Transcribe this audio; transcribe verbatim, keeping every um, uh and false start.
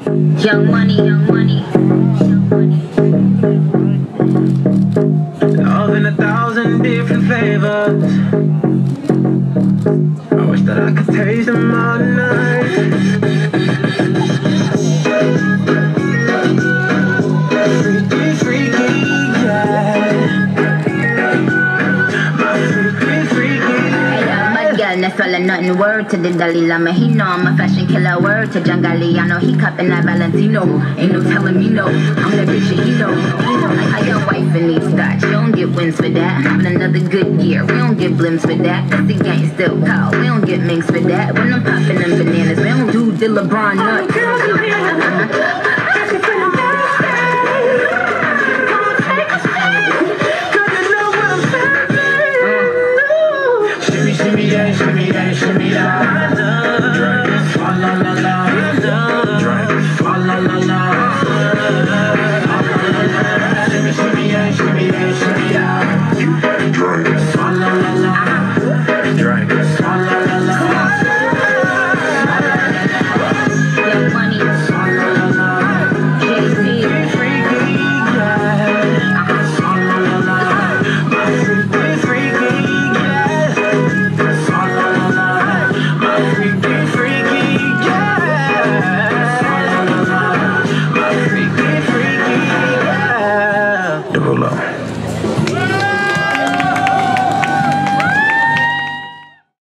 Young money, young money. Love in a thousand different flavors. I wish that I could taste them all night. Freaky, freaky, yeah. My freaky, freaky. Hey, uh, mud girl, that's all or nothing. Word to the Dalai Lama, he know I'm a fashion killer. Word to John Galliano, he cupping that Valentino. Ain't no telling me no, I'm that bitch that he know. He know like how your wife in these thoughts. You don't get wins for that. Having another good year, we don't get blimps for that. Cause the gang still call, we don't get minks for that. When I'm popping them bananas, we don't do the LeBron nuts.